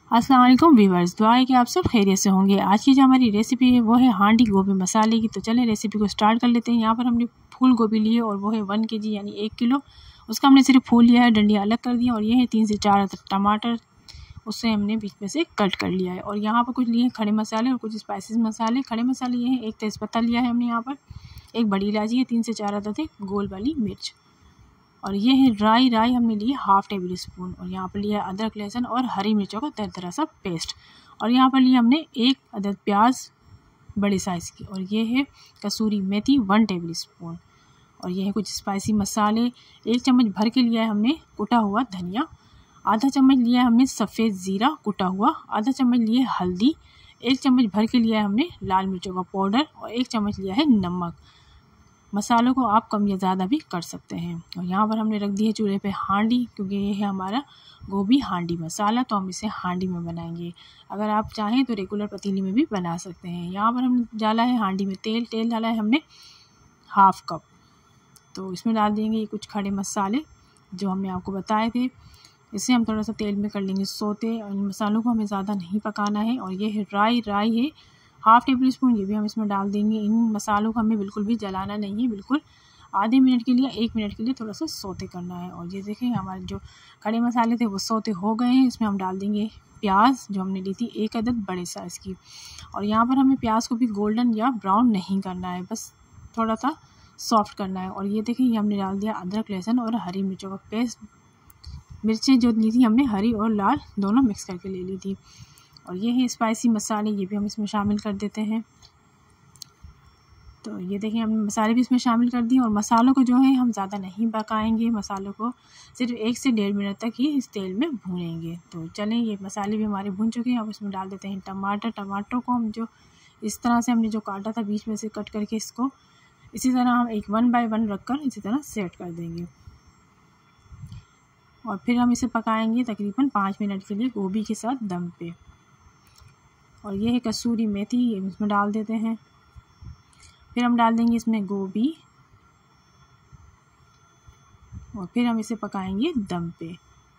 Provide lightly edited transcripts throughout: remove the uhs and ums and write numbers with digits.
अस्सलाम वालेकुम व्यूअर्स, दुआ है कि आप सब खैरियत से होंगे। आज की जो हमारी रेसिपी है वो है हांडी गोभी मसाले की। तो चलें रेसिपी को स्टार्ट कर लेते हैं। यहाँ पर हमने फूल गोभी ली है और वो है 1 kg यानी 1 किलो। उसका हमने सिर्फ फूल लिया है, डंडियाँ अलग कर दी है। और ये है 3 से 4 टमाटर, उससे हमने बीच में से कट कर लिया है। और यहाँ पर कुछ लिए हैं खड़े मसाले और कुछ स्पाइसेस मसाले। खड़े मसाले ये हैं, एक तेज़पत्ता लिया है हमने यहाँ पर, एक बड़ी इलायची है, 3 से 4 अदद है गोल वाली मिर्च। और ये है राई हमने ली ½ टेबल स्पून। और यहाँ पर लिया अदरक लहसुन और हरी मिर्चों का दरदरा सा पेस्ट। और यहाँ पर लिया हमने 1 अदद प्याज बड़े साइज़ की। और ये है कसूरी मेथी 1 टेबल स्पून। और ये है कुछ स्पाइसी मसाले। 1 चम्मच भर के लिया है हमने कुटा हुआ धनिया। आधा चम्मच लिया है हमने सफ़ेद ज़ीरा कुटा हुआ। आधा चम्मच लिए हल्दी। 1 चम्मच भर के लिया है हमने लाल मिर्चों का पाउडर। और 1 चम्मच लिया है नमक। मसालों को आप कम या ज़्यादा भी कर सकते हैं। और यहाँ पर हमने रख दी है चूल्हे पे हांडी, क्योंकि ये है हमारा गोभी हांडी मसाला, तो हम इसे हांडी में बनाएंगे। अगर आप चाहें तो रेगुलर पतीली में भी बना सकते हैं। यहाँ पर हमने डाला है हांडी में तेल डाला है हमने ½ कप। तो इसमें डाल देंगे ये कुछ खड़े मसाले जो हमने आपको बताए थे। इसे हम थोड़ा सा तेल में कर लेंगे सोते। और इन मसालों को हमें ज़्यादा नहीं पकाना है। और ये है राई है ½ टेबल स्पून, ये भी हम इसमें डाल देंगे। इन मसालों को हमें बिल्कुल भी जलाना नहीं है, बिल्कुल आधे मिनट के लिए 1 मिनट के लिए थोड़ा सा सोते करना है। और ये देखें हमारे जो खड़े मसाले थे वो सोते हो गए हैं। इसमें हम डाल देंगे प्याज जो हमने ली थी 1 अदद बड़े साइज़ की। और यहाँ पर हमें प्याज को भी गोल्डन या ब्राउन नहीं करना है, बस थोड़ा सा सॉफ्ट करना है। और ये देखें ये हमने डाल दिया अदरक लहसुन और हरी मिर्चों का पेस्ट। मिर्चें जो ली थी हमने हरी और लाल दोनों मिक्स करके ले ली थी। और ये है स्पाइसी मसाले, ये भी हम इसमें शामिल कर देते हैं। तो ये देखिए हमने मसाले भी इसमें शामिल कर दिए। और मसालों को जो है हम ज़्यादा नहीं पकाएंगे, मसालों को सिर्फ 1 से 1.5 मिनट तक ही इस तेल में भूनेंगे। तो चलें ये मसाले भी हमारे भून चुके हैं। अब इसमें डाल देते हैं टमाटरों को हम जो इस तरह से हमने जो काटा था बीच में से कट करके, इसको इसी तरह हम 1 बाय 1 रख कर इसी तरह सेट कर देंगे। और फिर हम इसे पकाएंगे तकरीबन 5 मिनट के लिए गोभी के साथ दम पे। और ये है कसूरी मेथी, ये इसमें डाल देते हैं। फिर हम डाल देंगे इसमें गोभी। और फिर हम इसे पकाएंगे दम पे।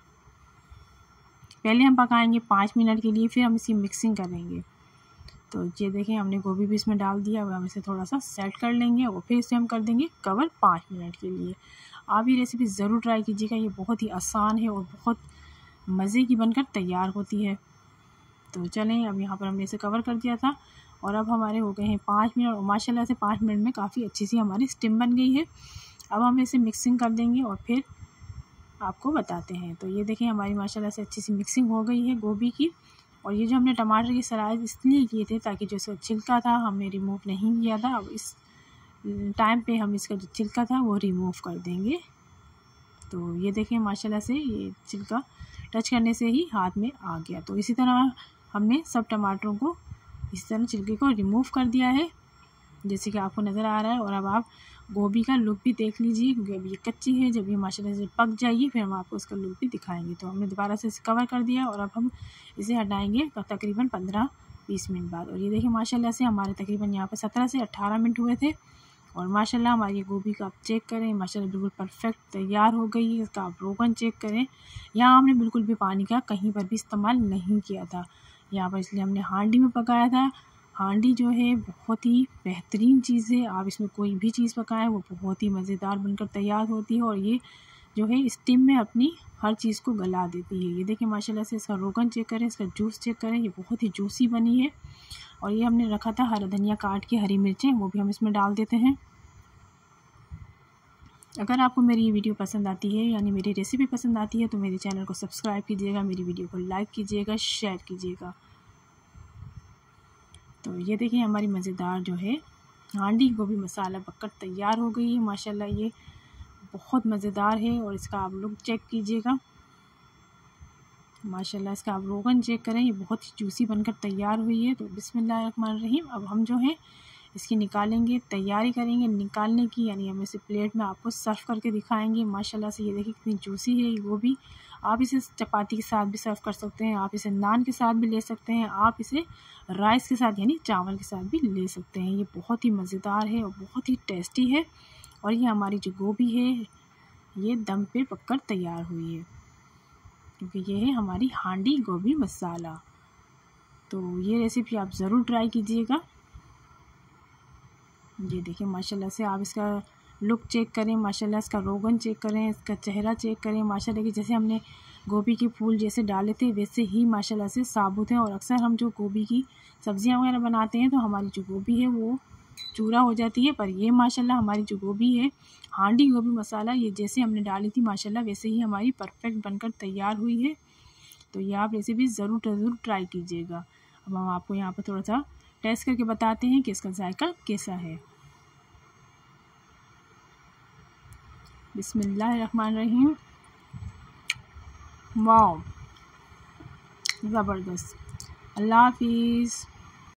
पहले हम पकाएंगे 5 मिनट के लिए, फिर हम इसकी मिक्सिंग करेंगे। तो ये देखें हमने गोभी भी इसमें डाल दिया। अब हम इसे थोड़ा सा सेट कर लेंगे और फिर इसे हम कर देंगे कवर 5 मिनट के लिए। आप ये रेसिपी ज़रूर ट्राई कीजिएगा, ये बहुत ही आसान है और बहुत मज़े की बनकर तैयार होती है। तो चलें अब यहाँ पर हमने इसे कवर कर दिया था। और अब हमारे हो गए हैं 5 मिनट। और माशाल्लाह से 5 मिनट में काफ़ी अच्छी सी हमारी स्टीम बन गई है। अब हम इसे मिक्सिंग कर देंगे और फिर आपको बताते हैं। तो ये देखें हमारी माशाल्लाह से अच्छी सी मिक्सिंग हो गई है गोभी की। और ये जो हमने टमाटर की स्लाइस इसलिए किए थे ताकि जो इसका छिलका था हमने रिमूव नहीं किया था। अब इस टाइम पे हम इसका जो छिलका था वो रिमूव कर देंगे। तो ये देखें माशाल्लाह से ये छिलका टच करने से ही हाथ में आ गया। तो इसी तरह हमने सब टमाटरों को इस तरह छिलके को रिमूव कर दिया है, जैसे कि आपको नज़र आ रहा है। और अब आप गोभी का लुक भी देख लीजिए, क्योंकि अभी ये कच्ची है, जब ये माशाल्लाह से पक जाएगी फिर हम आपको इसका लुक भी दिखाएंगे। तो हमने दोबारा से इसे कवर कर दिया और अब हम इसे हटाएंगे तकरीबन 15-20 मिनट बाद। और ये देखिए माशाल्लाह से हमारे तकरीबन यहाँ पर 17 से 18 मिनट हुए थे। और माशाल्लाह हमारी गोभी का आप चेक करें, माशाल्लाह बिल्कुल परफेक्ट तैयार हो गई है। इसका आप रोगन चेक करें, यहाँ हमने बिल्कुल भी पानी का कहीं पर भी इस्तेमाल नहीं किया था यहाँ पर, इसलिए हमने हांडी में पकाया था। हांडी जो है बहुत ही बेहतरीन चीज़ है, आप इसमें कोई भी चीज़ पकाएं वो बहुत ही मज़ेदार बनकर तैयार होती है। और ये जो है स्टीम में अपनी हर चीज़ को गला देती है। ये देखिए माशाल्लाह से इसका रोगन चेक करें, इसका जूस चेक करें, ये बहुत ही जूसी बनी है। और ये हमने रखा था हरा धनिया काट के, हरी मिर्चें, वो भी हम इसमें डाल देते हैं। अगर आपको मेरी ये वीडियो पसंद आती है यानी मेरी रेसिपी पसंद आती है तो मेरे चैनल को सब्सक्राइब कीजिएगा, मेरी वीडियो को लाइक कीजिएगा, शेयर कीजिएगा। तो ये देखिए हमारी मज़ेदार जो है हांडी गोभी मसाला पककर तैयार हो गई है। माशाल्लाह ये बहुत मज़ेदार है। और इसका आप लोग चेक कीजिएगा, माशाल्लाह इसका आप रोगन चेक करें, ये बहुत ही जूसी बनकर तैयार हुई है। तो बिस्मिल्लाहिर्रहमानिर्रहीम। अब हम जो है इसकी निकालेंगे, तैयारी करेंगे निकालने की, यानी हम इसे प्लेट में आपको सर्व करके दिखाएंगे। माशाल्लाह से ये देखिए कितनी जूसी है ये गोभी। आप इसे चपाती के साथ भी सर्व कर सकते हैं, आप इसे नान के साथ भी ले सकते हैं, आप इसे राइस के साथ यानी चावल के साथ भी ले सकते हैं। ये बहुत ही मज़ेदार है और बहुत ही टेस्टी है। और ये हमारी जो गोभी है ये दम पे पककर तैयार हुई है। क्योंकि ये है हमारी हांडी गोभी मसाला। तो ये रेसिपी आप ज़रूर ट्राई कीजिएगा। ये देखिए माशाल्लाह से आप इसका लुक चेक करें, माशाल्लाह इसका रोगन चेक करें, इसका चेहरा चेक करें। माशाल्लाह कि जैसे हमने गोभी के फूल जैसे डाले थे वैसे ही माशाल्लाह से साबुत है। और अक्सर हम जो गोभी की सब्जियां वगैरह बनाते हैं तो हमारी जो गोभी है वो चूरा हो जाती है, पर ये माशाल्लाह हमारी जो गोभी है हांडी गोभी मसाला, ये जैसे हमने डाली थी माशाल्लाह वैसे ही हमारी परफेक्ट बनकर तैयार हुई है। तो ये आप रेसिपी ज़रूर ट्राई कीजिएगा। अब हम आपको यहाँ पर थोड़ा सा टेस्ट करके बताते हैं कि इसका जायका कैसा है। बिस्मिल्लाहिर्रहमानिर्रहीम। वाह, ज़बरदस्त। अल्लाह हाफिज़।